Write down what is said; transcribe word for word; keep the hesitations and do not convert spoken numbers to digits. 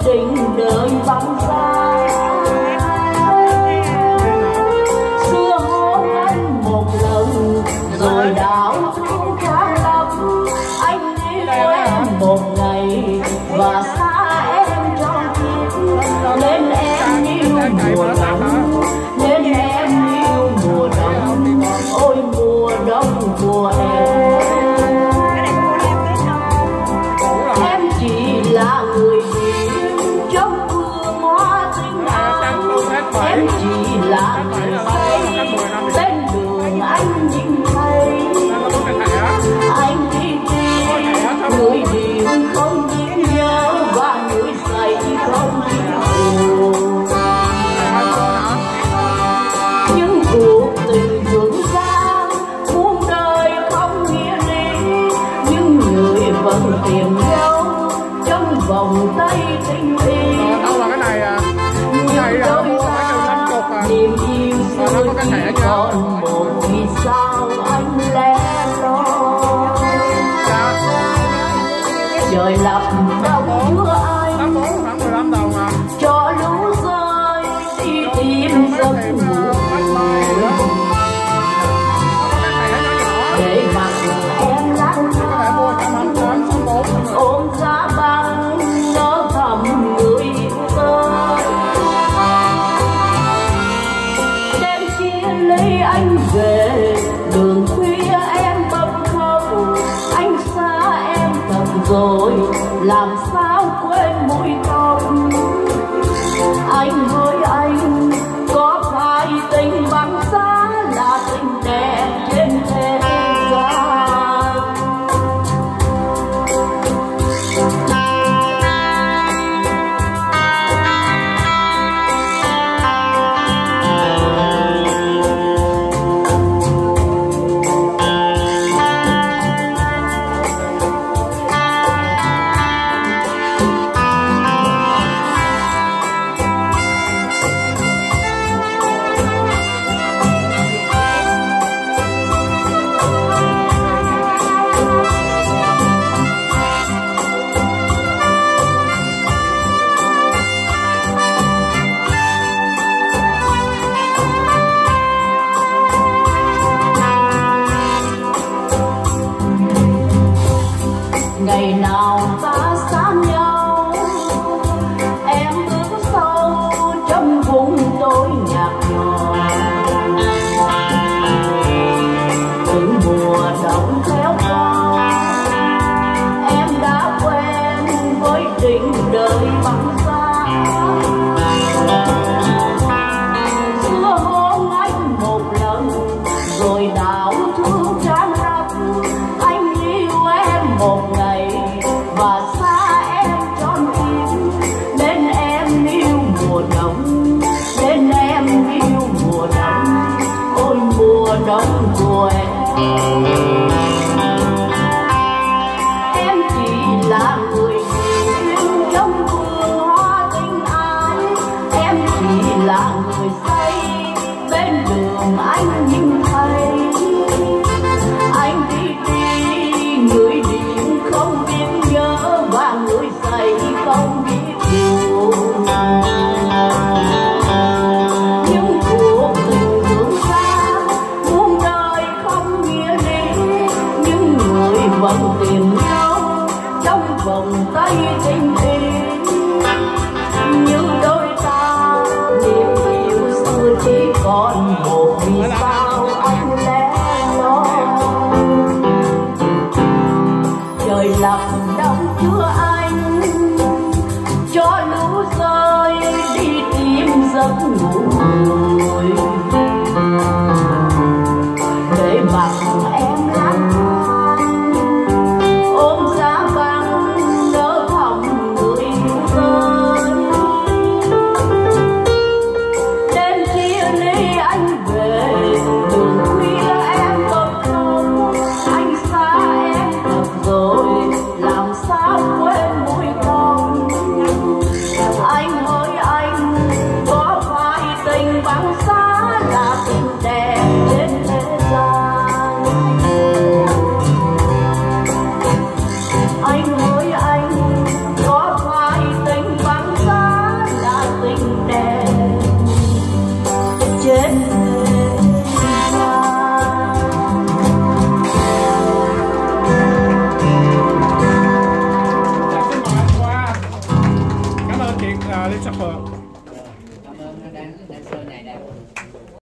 định đời vắng xa. Xưa hôn anh một lần rồi đảo thương tháng năm. Anh yêu em một ngày và xa em trọn kiếp. Nên em yêu mùa đông, nên em yêu mùa đông. Ôi mùa đông của em, em chỉ là người đi trong vườn hoa tình ái. Em chỉ là người say bên đường anh nhìn thấy. Anh đi đi, người đi không biết nhớ và người say không biết buồn. Những cuộc tình vướng xa muôn đời không nghĩa lý, nhưng người vẫn tìm nhau trong vòng tay tình yêu. Đâu là cái này à? Những đôi ta niềm yêu xưa chỉ còn một, vì sao anh lẻ loi. Trời lặp đông chưa anh cho lũ rơi đi tìm giấc ngủ. Để mặc em lang thang ôm giá băng nhớ thầm người yêu tôi. Đêm chia ly anh về đường khuya em bâng khuâng. Anh xa em thật rồi làm sao quên mùi tóc. Anh hỡi anh, có phải tình vắng xa là tình đẹp trên thế gian. Ngày nào ta xa nhau, em bước sâu trong vùng tối nhạt nhòa. Từng mùa đông theo qua, em đã quen với tình đời vắng xa. Xưa hôn anh một lần rồi đảo thương tràn lấp. Anh yêu em một ngày và xa em trọn kiếp. Nên em yêu mùa đông, nên em yêu mùa đông. Ôi mùa đông của em, em chỉ là người yêu trong vườn hoa tình ái. Em chỉ là người say bên đường anh nhìn thấy. Anh đi đi, người đi không biết nhớ và người say không biết buồn. Những cuộc tình vướng xa muôn đời không nghĩa lý, nhưng người vẫn tìm nhau trong vòng tay tình yêu. Như đôi ta niềm yêu xưa chỉ còn một, vì sao anh lẻ loi. Trời lặp đông chưa anh cho lũ rơi đi tìm giấc ngủ.